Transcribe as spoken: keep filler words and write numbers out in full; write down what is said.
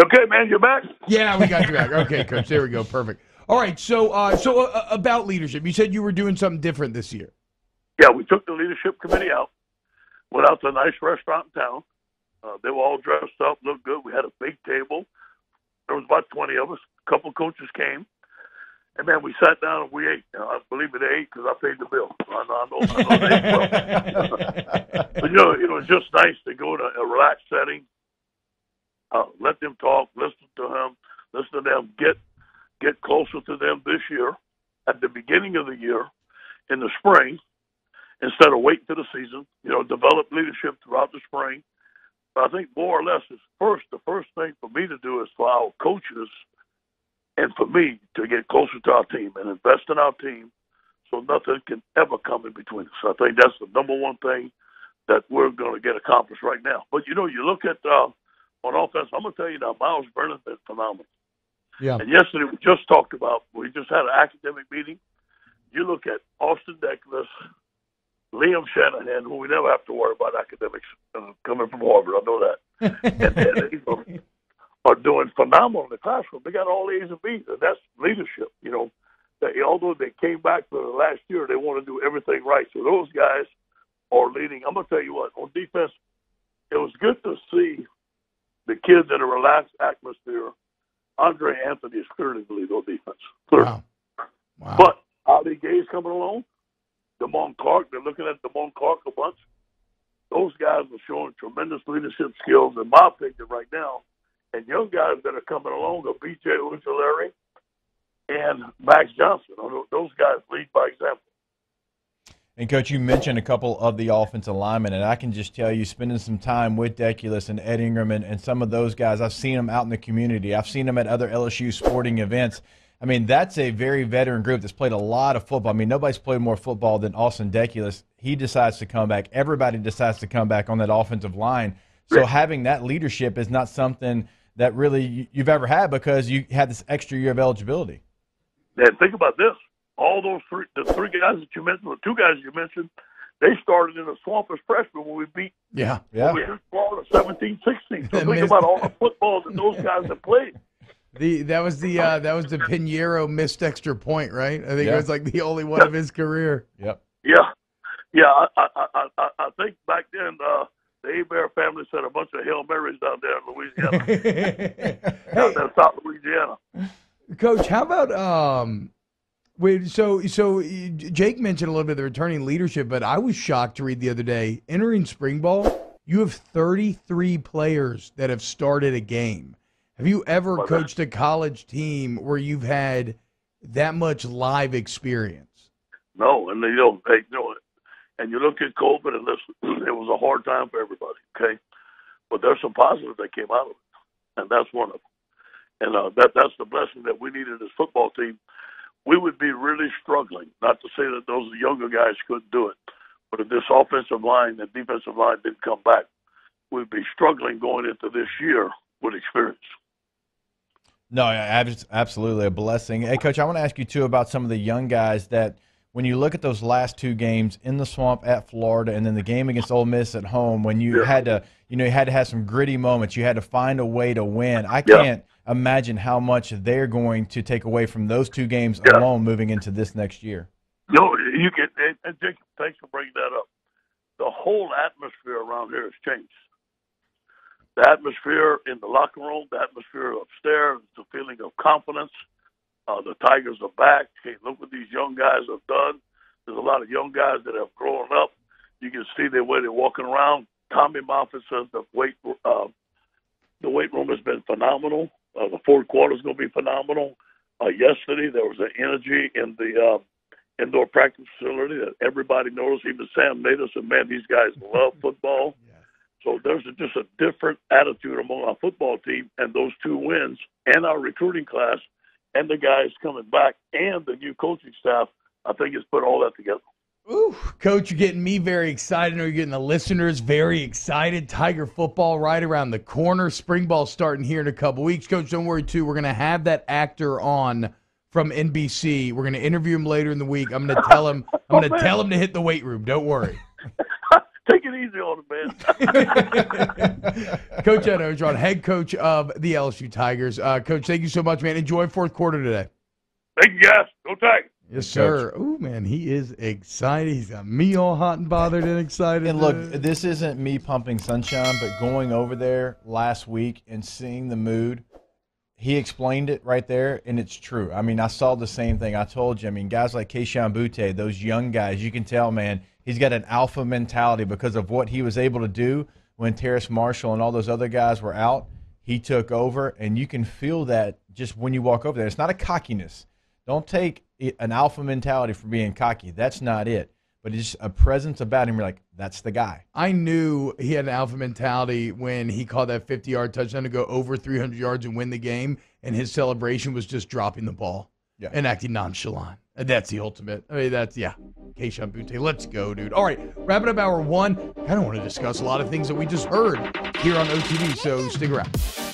Okay, man, you're back? Yeah, we got you back. Okay, Coach, there we go. Perfect. All right, so uh, so uh, about leadership, you said you were doing something different this year. Yeah, we took the leadership committee out, went out to a nice restaurant in town. Uh, they were all dressed up, looked good. We had a big table. There was about twenty of us. A couple coaches came. And, man, we sat down and we ate. Uh, I believe they ate because I paid the bill. I know, I know, I know they ate well. But, you know, it was just nice to go to a relaxed setting, uh, let them talk, listen to them, listen to them, get get closer to them this year, at the beginning of the year, in the spring, instead of waiting to the season, you know, develop leadership throughout the spring. But I think more or less is first, the first thing for me to do is for our coaches and for me to get closer to our team and invest in our team so nothing can ever come in between us. I think that's the number one thing that we're going to get accomplished right now. But, you know, you look at uh, on offense, I'm going to tell you now, Myles Brennan has been phenomenal. Yeah. And yesterday we just talked about, we just had an academic meeting. You look at Austin Deckles, Liam Shanahan, who we never have to worry about academics uh, coming from Harvard. I know that. and, and you know, are doing phenomenal in the classroom. They got all A's and B's, and that's leadership. You know, they, although they came back for the last year, they want to do everything right. So those guys are leading. I'm going to tell you what, on defense, it was good to see the kids in a relaxed atmosphere. Andre Anthony is clearly the lead on defense. Clearly. Wow. Wow. But Ali Gay's coming along. Damone Clark, they're looking at Damone Clark a bunch. Those guys are showing tremendous leadership skills, in my opinion, right now. And young guys that are coming along are B J Ujulari and Max Johnson. Those guys lead by example. And, Coach, you mentioned a couple of the offensive linemen, and I can just tell you, spending some time with Deculus and Ed Ingram and, and some of those guys, I've seen them out in the community. I've seen them at other L S U sporting events. I mean, that's a very veteran group that's played a lot of football. I mean, nobody's played more football than Austin Deculus. He decides to come back. Everybody decides to come back on that offensive line. So yeah. having that leadership is not something that really you've ever had because you had this extra year of eligibility. Yeah, think about this. All those three, the three guys that you mentioned, the two guys you mentioned, they started in the swamp as freshmen when we beat yeah, yeah. When we beat Florida seventeen sixteen. So think about all the football that those guys have played. The that was the uh, that was the Pinheiro missed extra point, right? I think yeah. it was like the only one of his career. Yep. Yeah, yeah. I I I, I think back then uh, the Hebert family said a bunch of Hail Marys down there in Louisiana, Hey, down there in South Louisiana. Coach, how about um, wait? So so Jake mentioned a little bit of the returning leadership, but I was shocked to read the other day entering spring ball, you have thirty-three players that have started a game. Have you ever well, coached a college team where you've had that much live experience? No, and you know, hey, you know, and you look at COVID, and listen, it was a hard time for everybody. Okay, but there's some positives that came out of it, and that's one of them. And uh, that that's the blessing that we needed as football team. We would be really struggling. Not to say that those younger guys couldn't do it, but if this offensive line and defensive line didn't come back, we'd be struggling going into this year with experience. No, absolutely a blessing. Hey, Coach, I want to ask you, too, about some of the young guys that when you look at those last two games in the swamp at Florida and then the game against Ole Miss at home, when you yeah. had to, you know, you had to have some gritty moments, you had to find a way to win. I can't yeah. imagine how much they're going to take away from those two games yeah. alone moving into this next year. No, you can, and Jacob, thanks for bringing that up. The whole atmosphere around here has changed. The atmosphere in the locker room, the atmosphere upstairs, the feeling of confidence. Uh, the Tigers are back. Hey, look what these young guys have done. There's a lot of young guys that have grown up. You can see the way they're walking around. Tommy Moffitt says the weight, uh, the weight room has been phenomenal. Uh, the fourth quarter is going to be phenomenal. Uh, yesterday there was an energy in the uh, indoor practice facility that everybody knows. Even Sam Nader said, man, these guys love football. Yeah. So there's a, just a different attitude among our football team, and those two wins and our recruiting class and the guys coming back and the new coaching staff, I think it's put all that together. Ooh, Coach, you're getting me very excited. I know you're getting the listeners very excited. Tiger football right around the corner. Spring ball starting here in a couple weeks. Coach, don't worry, too. We're going to have that actor on from N B C. We're going to interview him later in the week. I'm going to tell him I'm going to tell him to hit the weight room. Don't worry. Take it easy on him, man. Coach Ed Orgeron, head coach of the L S U Tigers. Uh, Coach, thank you so much, man. Enjoy fourth quarter today. Thank you, guys. Go Tigers. Yes, sir. Oh, man, he is excited. He's got me all hot and bothered and excited. And look, this isn't me pumping sunshine, but going over there last week and seeing the mood, he explained it right there, and it's true. I mean, I saw the same thing. I told you, I mean, guys like Keishawn Butte, those young guys, you can tell, man, he's got an alpha mentality because of what he was able to do when Terrace Marshall and all those other guys were out. He took over, and you can feel that just when you walk over there. It's not a cockiness. Don't take an alpha mentality for being cocky. That's not it. But it's just a presence about him. You're like, that's the guy. I knew he had an alpha mentality when he caught that fifty-yard touchdown to go over three hundred yards and win the game, and his celebration was just dropping the ball yeah. and acting nonchalant. And that's the ultimate. I mean, that's, yeah, Keishawn Butte. Let's go, dude. All right, wrapping up hour one. I kind of want to discuss a lot of things that we just heard here on O T V, so stick around.